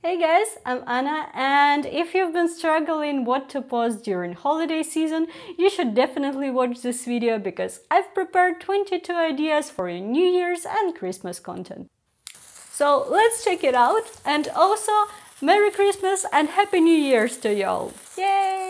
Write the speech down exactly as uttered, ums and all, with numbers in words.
Hey guys, I'm Anna, and if you've been struggling what to post during holiday season, you should definitely watch this video because I've prepared twenty-two ideas for your New Year's and Christmas content. So let's check it out, and also Merry Christmas and Happy New Year's to y'all! Yay!